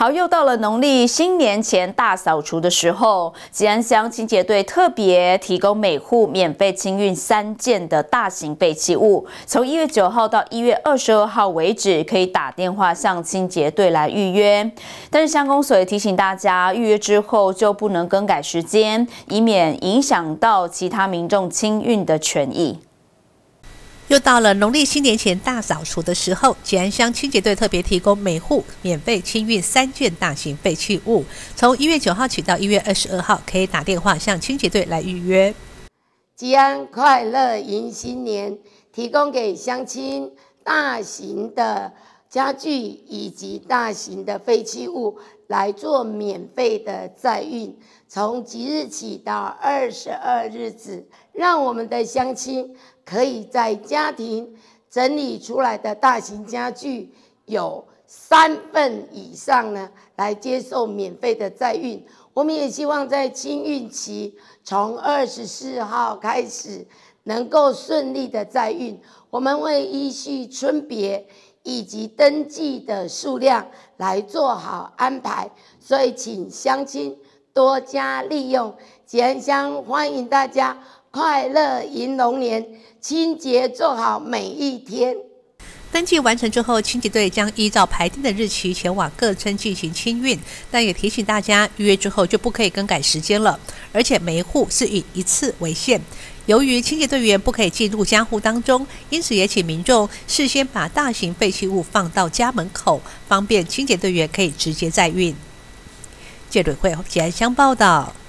好，又到了农历新年前大扫除的时候，吉安乡清洁队特别提供每户免费清运3件的大型废弃物。从1月9号到1月22号为止，可以打电话向清洁队来预约。但是乡公所也提醒大家，预约之后就不能更改时间，以免影响到其他民众清运的权益。 又到了农历新年前大扫除的时候，吉安乡清洁队特别提供每户免费清运3件大型废弃物。从1月9号起到1月22号，可以打电话向清洁队来预约。 吉安快乐迎新年，提供给乡亲大型的家具以及大型的废弃物来做免费的载运，从即日起到22日止，让我们的乡亲可以在家庭整理出来的大型家具有3份以上呢，来接受免费的载运。我们也希望在清运期从24号开始能够顺利的载运，我们会依序村别以及登记的数量来做好安排，所以请乡亲多加利用。吉安乡欢迎大家快乐迎龙年，清洁做好每一天。 登记完成之后，清洁队将依照排定的日期前往各村进行清运，但也提醒大家，预约之后就不可以更改时间了，而且每一户是以1次为限。由于清洁队员不可以进入家户当中，因此也请民众事先把大型废弃物放到家门口，方便清洁队员可以直接载运。记者会吉安乡报道。